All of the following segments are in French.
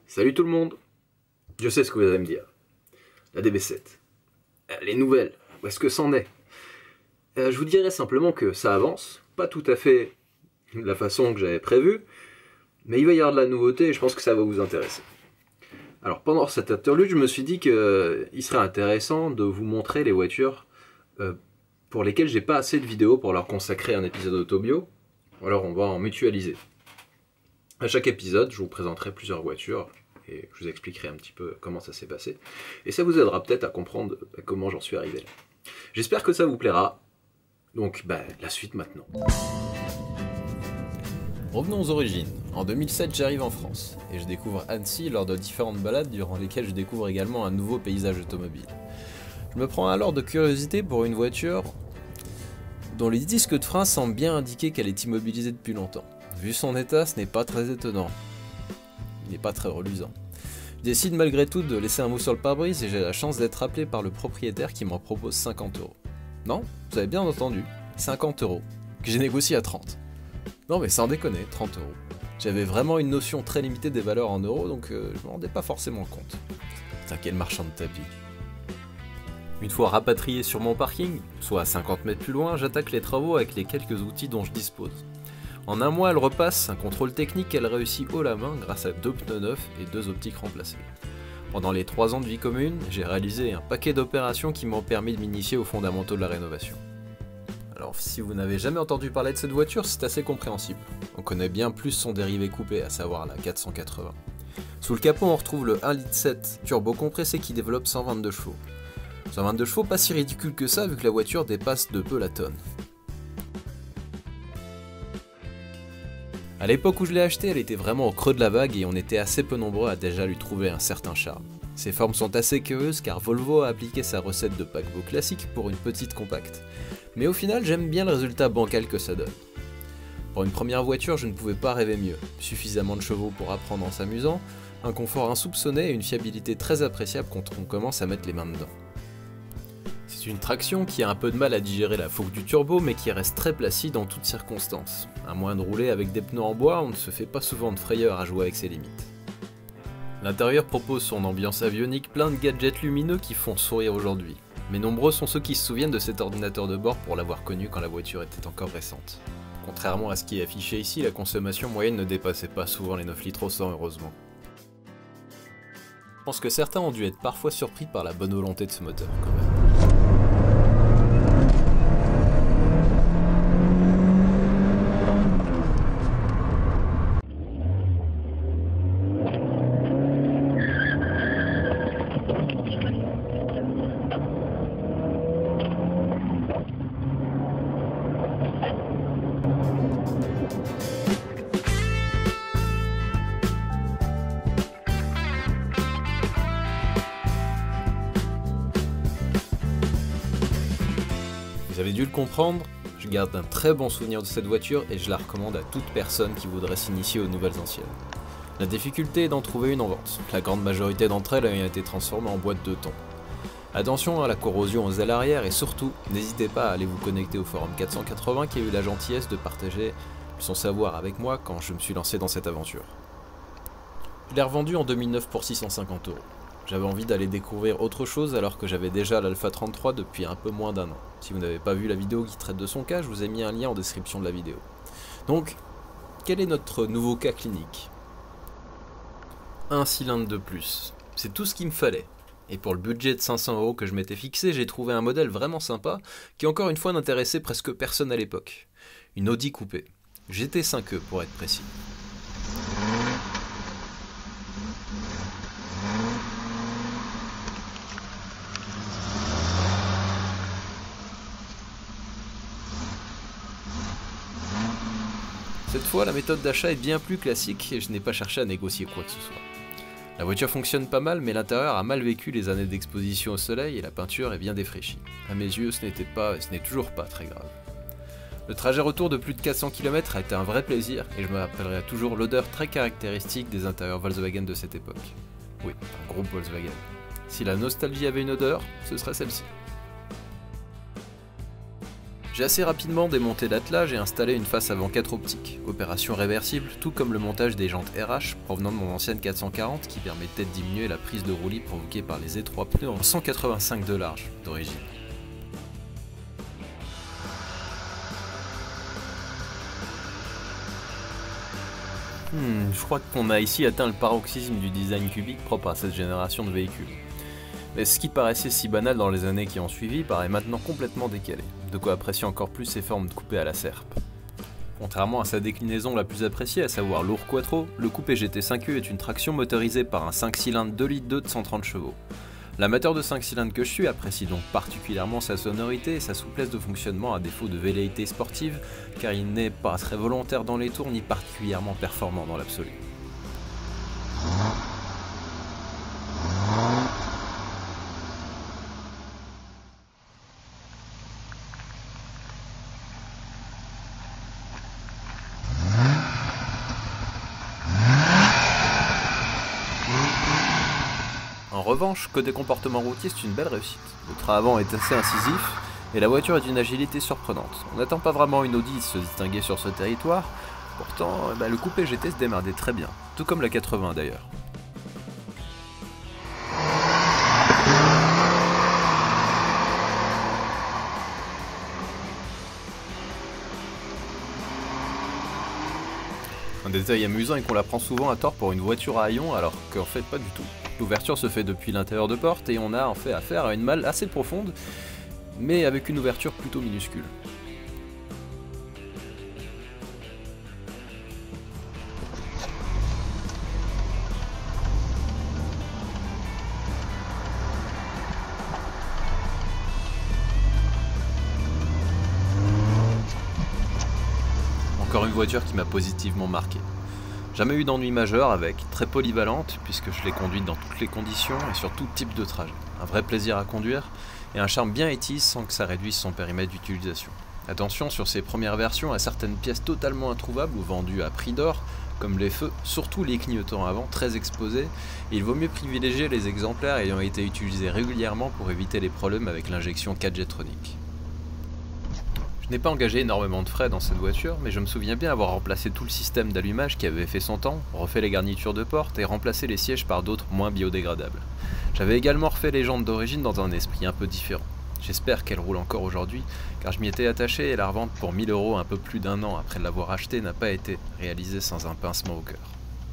Salut tout le monde. Je sais ce que vous allez me dire. La DB7. Les nouvelles, où est-ce que c'en est? Je vous dirais simplement que ça avance, pas tout à fait de la façon que j'avais prévu, mais il va y avoir de la nouveauté et je pense que ça va vous intéresser. Alors pendant cette interlude, je me suis dit qu'il serait intéressant de vous montrer les voitures pour lesquelles j'ai pas assez de vidéos pour leur consacrer un épisode autobio, ou alors on va en mutualiser. À chaque épisode, je vous présenterai plusieurs voitures et je vous expliquerai un petit peu comment ça s'est passé. Et ça vous aidera peut-être à comprendre comment j'en suis arrivé là. J'espère que ça vous plaira. Donc, la suite maintenant. Revenons aux origines. En 2007, j'arrive en France et je découvre Annecy lors de différentes balades durant lesquelles je découvre également un nouveau paysage automobile. Je me prends alors de curiosité pour une voiture dont les disques de frein semblent bien indiquer qu'elle est immobilisée depuis longtemps. Vu son état, ce n'est pas très étonnant. Il n'est pas très reluisant. Je décide malgré tout de laisser un mot sur le pare-brise et j'ai la chance d'être appelé par le propriétaire qui m'en propose 50 €. Non, vous avez bien entendu, 50 €, que j'ai négocié à 30. Non mais sans déconner, 30 €. J'avais vraiment une notion très limitée des valeurs en euros, donc je ne me rendais pas forcément compte. Putain, quel marchand de tapis. Une fois rapatrié sur mon parking, soit à 50 mètres plus loin, j'attaque les travaux avec les quelques outils dont je dispose. En un mois, elle repasse un contrôle technique qu'elle réussit haut la main grâce à 2 pneus neufs et 2 optiques remplacées. Pendant les 3 ans de vie commune, j'ai réalisé un paquet d'opérations qui m'ont permis de m'initier aux fondamentaux de la rénovation. Alors si vous n'avez jamais entendu parler de cette voiture, c'est assez compréhensible. On connaît bien plus son dérivé coupé, à savoir la 480. Sous le capot, on retrouve le 1,7 litre turbo compressé qui développe 122 chevaux. 122 chevaux, pas si ridicule que ça vu que la voiture dépasse de peu la tonne. A l'époque où je l'ai achetée, elle était vraiment au creux de la vague et on était assez peu nombreux à déjà lui trouver un certain charme. Ses formes sont assez curieuses car Volvo a appliqué sa recette de paquebot classique pour une petite compacte. Mais au final, j'aime bien le résultat bancal que ça donne. Pour une première voiture, je ne pouvais pas rêver mieux. Suffisamment de chevaux pour apprendre en s'amusant, un confort insoupçonné et une fiabilité très appréciable quand on commence à mettre les mains dedans. C'est une traction qui a un peu de mal à digérer la fougue du turbo mais qui reste très placide en toutes circonstances. À moins de rouler avec des pneus en bois, on ne se fait pas souvent de frayeur à jouer avec ses limites. L'intérieur propose son ambiance avionique plein de gadgets lumineux qui font sourire aujourd'hui. Mais nombreux sont ceux qui se souviennent de cet ordinateur de bord pour l'avoir connu quand la voiture était encore récente. Contrairement à ce qui est affiché ici, la consommation moyenne ne dépassait pas souvent les 9 litres au 100 heureusement. Je pense que certains ont dû être parfois surpris par la bonne volonté de ce moteur quand même. Vous avez dû le comprendre, je garde un très bon souvenir de cette voiture et je la recommande à toute personne qui voudrait s'initier aux nouvelles anciennes. La difficulté est d'en trouver une en vente, la grande majorité d'entre elles ayant été transformées en boîte de thon. Attention à la corrosion aux ailes arrière et surtout, n'hésitez pas à aller vous connecter au forum 480 qui a eu la gentillesse de partager son savoir avec moi quand je me suis lancé dans cette aventure. Je l'ai revendue en 2009 pour 650 €. J'avais envie d'aller découvrir autre chose alors que j'avais déjà l'Alpha 33 depuis un peu moins d'1 an. Si vous n'avez pas vu la vidéo qui traite de son cas, je vous ai mis un lien en description de la vidéo. Donc, quel est notre nouveau cas clinique? Un cylindre de plus. C'est tout ce qu'il me fallait. Et pour le budget de 500 € que je m'étais fixé, j'ai trouvé un modèle vraiment sympa qui encore une fois n'intéressait presque personne à l'époque. Une Audi coupée. GT5e pour être précis. Cette fois, la méthode d'achat est bien plus classique et je n'ai pas cherché à négocier quoi que ce soit. La voiture fonctionne pas mal, mais l'intérieur a mal vécu les années d'exposition au soleil et la peinture est bien défraîchie. À mes yeux, ce n'est toujours pas très grave. Le trajet retour de plus de 400 km a été un vrai plaisir et je me rappellerai toujours l'odeur très caractéristique des intérieurs Volkswagen de cette époque. Oui, un groupe Volkswagen. Si la nostalgie avait une odeur, ce serait celle-ci. J'ai assez rapidement démonté l'attelage et installé une face avant 4 optique, opération réversible, tout comme le montage des jantes RH provenant de mon ancienne 440 qui permettait de diminuer la prise de roulis provoquée par les étroits pneus en 185 de large d'origine. Je crois qu'on a ici atteint le paroxysme du design cubique propre à cette génération de véhicules. Mais ce qui paraissait si banal dans les années qui ont suivi paraît maintenant complètement décalé, de quoi apprécier encore plus ses formes de coupé à la serpe. Contrairement à sa déclinaison la plus appréciée, à savoir lourd quattro, le coupé GT5e est une traction motorisée par un 5 cylindres 2 litres 2 de 130 chevaux. L'amateur de 5 cylindres que je suis apprécie donc particulièrement sa sonorité et sa souplesse de fonctionnement à défaut de velléité sportive, car il n'est pas très volontaire dans les tours ni particulièrement performant dans l'absolu. En revanche, côté comportement routier, c'est une belle réussite. Le train avant est assez incisif et la voiture est d'une agilité surprenante. On n'attend pas vraiment une Audi se distinguer sur ce territoire, pourtant le coupé GT se démerdait très bien, tout comme la 80 d'ailleurs. Un détail amusant est qu'on la prend souvent à tort pour une voiture à haillons alors qu'en fait pas du tout. L'ouverture se fait depuis l'intérieur de porte et on a en fait affaire à une malle assez profonde, mais avec une ouverture plutôt minuscule. Encore une voiture qui m'a positivement marqué. Jamais eu d'ennui majeur avec, très polyvalente puisque je l'ai conduite dans toutes les conditions et sur tout type de trajet. Un vrai plaisir à conduire et un charme bien étis sans que ça réduise son périmètre d'utilisation. Attention sur ces premières versions à certaines pièces totalement introuvables ou vendues à prix d'or, comme les feux, surtout les clignotants avant très exposés, et il vaut mieux privilégier les exemplaires ayant été utilisés régulièrement pour éviter les problèmes avec l'injection 4G-tronique. Je n'ai pas engagé énormément de frais dans cette voiture, mais je me souviens bien avoir remplacé tout le système d'allumage qui avait fait son temps, refait les garnitures de porte et remplacé les sièges par d'autres moins biodégradables. J'avais également refait les jantes d'origine dans un esprit un peu différent. J'espère qu'elle roule encore aujourd'hui, car je m'y étais attaché et la revente pour 1000 € un peu plus d'1 an après l'avoir achetée n'a pas été réalisée sans un pincement au cœur.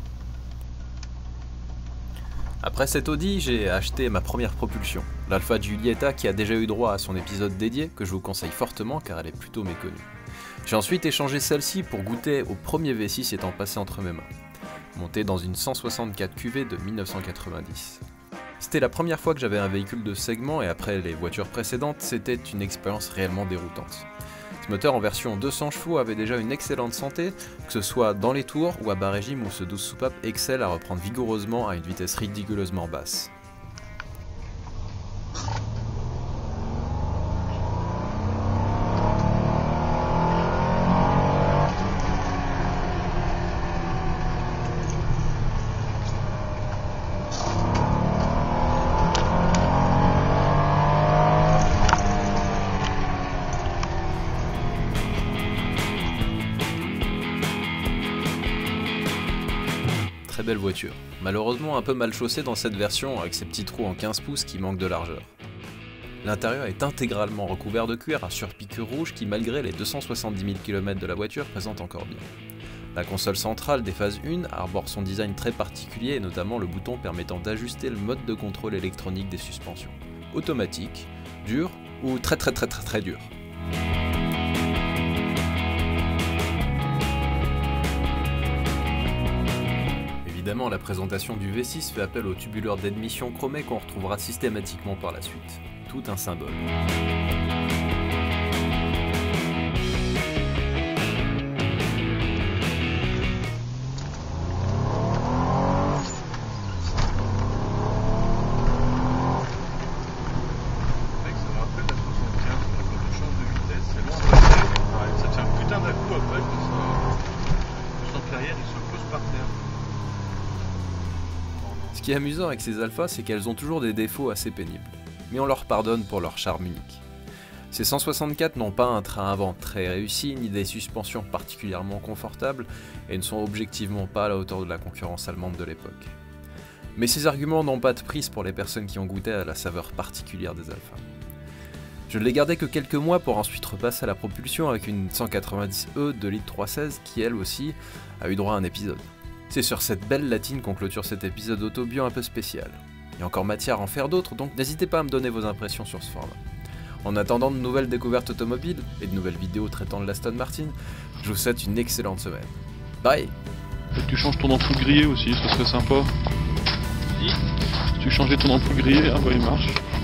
Après cette Audi, j'ai acheté ma première propulsion, l'Alfa Giulietta qui a déjà eu droit à son épisode dédié, que je vous conseille fortement car elle est plutôt méconnue. J'ai ensuite échangé celle-ci pour goûter au premier V6 étant passé entre mes mains, monté dans une 164 QV de 1990. C'était la première fois que j'avais un véhicule de segment et après les voitures précédentes, c'était une expérience réellement déroutante. Ce moteur en version 200 chevaux avait déjà une excellente santé, que ce soit dans les tours ou à bas régime où ce 12 soupape excelle à reprendre vigoureusement à une vitesse ridiculeusement basse. Très belle voiture, malheureusement un peu mal chaussée dans cette version avec ses petits trous en 15 pouces qui manquent de largeur. L'intérieur est intégralement recouvert de cuir à surpiqûre rouge qui malgré les 270 000 km de la voiture présente encore bien. La console centrale des phases 1 arbore son design très particulier et notamment le bouton permettant d'ajuster le mode de contrôle électronique des suspensions. Automatique, dur ou très dur. Évidemment, la présentation du V6 fait appel au tubuleur d'admission chromé qu'on retrouvera systématiquement par la suite. Tout un symbole. Ce qui est amusant avec ces alphas, c'est qu'elles ont toujours des défauts assez pénibles, mais on leur pardonne pour leur charme unique. Ces 164 n'ont pas un train avant très réussi, ni des suspensions particulièrement confortables, et ne sont objectivement pas à la hauteur de la concurrence allemande de l'époque. Mais ces arguments n'ont pas de prise pour les personnes qui ont goûté à la saveur particulière des Alpha. Je ne les gardais que quelques mois pour ensuite repasser à la propulsion avec une 190E de litre 316 qui elle aussi a eu droit à un épisode. C'est sur cette belle latine qu'on clôture cet épisode autobio un peu spécial. Il y a encore matière à en faire d'autres, donc n'hésitez pas à me donner vos impressions sur ce format. En attendant de nouvelles découvertes automobiles et de nouvelles vidéos traitant de l'Aston Martin, je vous souhaite une excellente semaine. Bye. Et que tu changes ton ampoule grillée aussi, ce serait sympa. Si tu changeais ton ampoule grillée, ah bah il marche.